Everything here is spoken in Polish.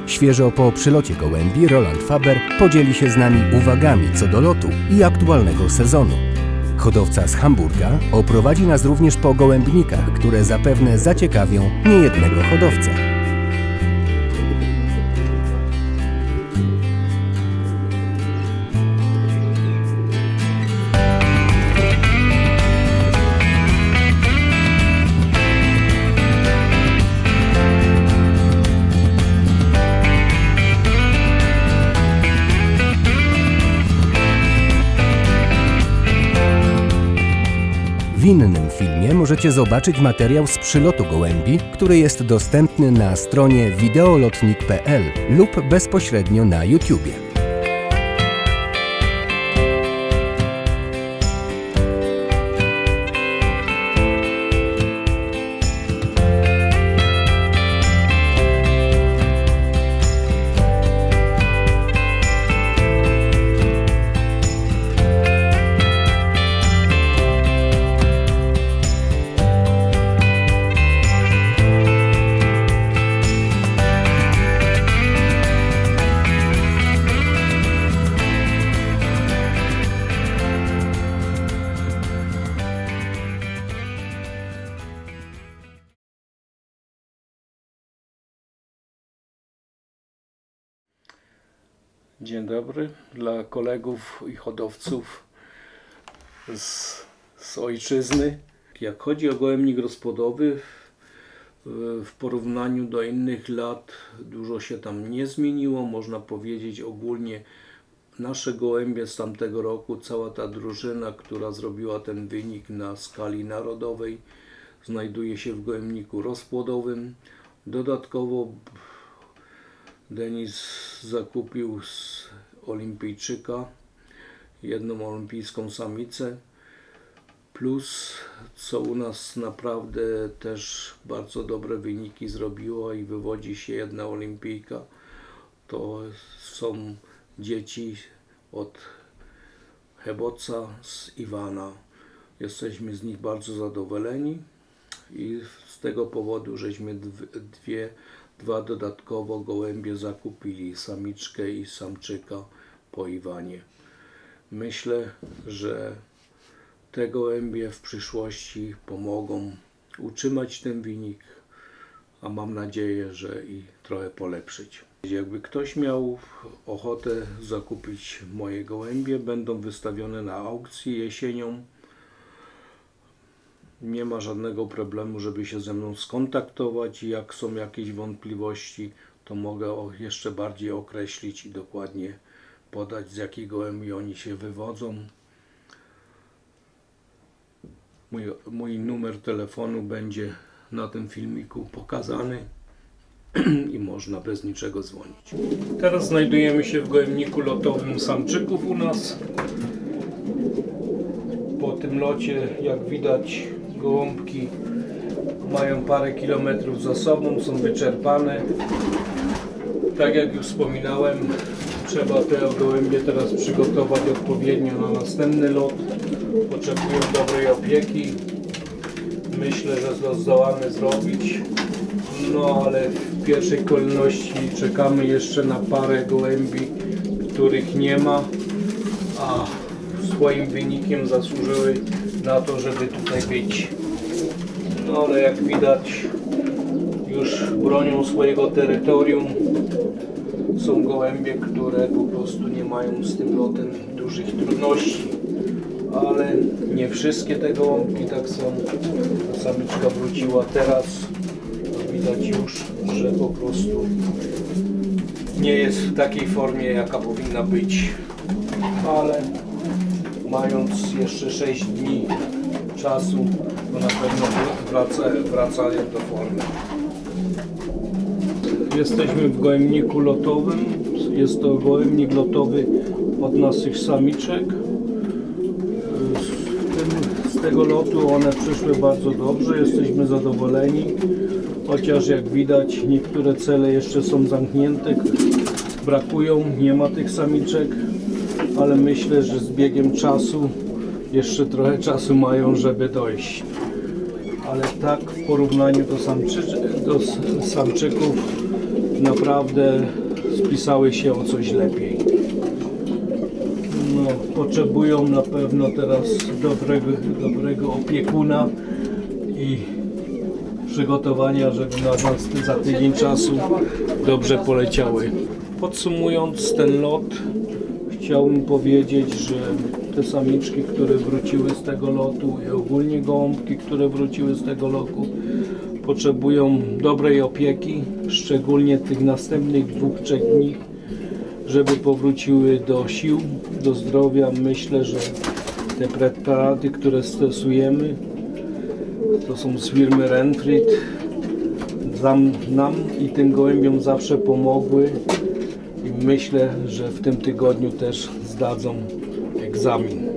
Świeżo po przylocie gołębi Roland Faber podzieli się z nami uwagami co do lotu i aktualnego sezonu. Hodowca z Hamburga oprowadzi nas również po gołębnikach, które zapewne zaciekawią niejednego hodowcę. W innym filmie możecie zobaczyć materiał z przylotu gołębi, który jest dostępny na stronie wideolotnik.pl lub bezpośrednio na YouTubie. Dzień dobry dla kolegów i hodowców z ojczyzny. Jak chodzi o gołębnik rozpłodowy, w porównaniu do innych lat dużo się tam nie zmieniło. Można powiedzieć ogólnie nasze gołębie z tamtego roku, cała ta drużyna, która zrobiła ten wynik na skali narodowej, znajduje się w gołębniku rozpłodowym. Dodatkowo Denis zakupił z olimpijczyka jedną olimpijską samicę, plus co u nas naprawdę też bardzo dobre wyniki zrobiło i wywodzi się jedna olimpijka. To są dzieci od Heboca z Iwana. Jesteśmy z nich bardzo zadowoleni i z tego powodu żeśmy dwa dodatkowo gołębie zakupili, samiczkę i samczyka po Iwanie. Myślę, że te gołębie w przyszłości pomogą utrzymać ten wynik, a mam nadzieję, że i trochę polepszyć. Jakby ktoś miał ochotę zakupić moje gołębie, będą wystawione na aukcji jesienią. Nie ma żadnego problemu, żeby się ze mną skontaktować. Jak są jakieś wątpliwości, to mogę jeszcze bardziej określić i dokładnie podać, z jakich gołębi oni się wywodzą. Mój numer telefonu będzie na tym filmiku pokazany i można bez niczego dzwonić. Teraz znajdujemy się w gołębniku lotowym samczyków u nas. Po tym locie, jak widać, gołąbki mają parę kilometrów za sobą, są wyczerpane. Tak jak już wspominałem, trzeba te gołębie teraz przygotować odpowiednio na następny lot. Potrzebują dobrej opieki. Myślę, że to zdołamy zrobić. No ale w pierwszej kolejności czekamy jeszcze na parę gołębi, których nie ma, a swoim wynikiem zasłużyły na to, żeby tutaj być. No ale jak widać, już bronią swojego terytorium. Są gołębie, które po prostu nie mają z tym lotem dużych trudności. Ale nie wszystkie te gołąbki tak są. Ta samiczka wróciła teraz. Widać już, że po prostu nie jest w takiej formie, jaka powinna być. Ale mając jeszcze 6 dni czasu, to na pewno wracają do formy. Jesteśmy w gołębniku lotowym. Jest to gołębnik lotowy od naszych samiczek. Z tego lotu one przyszły bardzo dobrze, jesteśmy zadowoleni. Chociaż jak widać, niektóre cele jeszcze są zamknięte, brakują, nie ma tych samiczek, ale myślę, że z biegiem czasu jeszcze trochę czasu mają, żeby dojść. Ale tak w porównaniu do samczyków naprawdę spisały się o coś lepiej. No, potrzebują na pewno teraz dobrego opiekuna i przygotowania, żeby za tydzień czasu dobrze poleciały. Podsumując ten lot, chciałbym powiedzieć, że te samiczki, które wróciły z tego lotu i ogólnie gołąbki, które wróciły z tego lotu, potrzebują dobrej opieki, szczególnie tych następnych 2-3 dni, żeby powróciły do sił, do zdrowia. Myślę, że te preparaty, które stosujemy, to są z firmy Renfried, nam i tym gołębiom zawsze pomogły i myślę, że w tym tygodniu też zdadzą egzamin.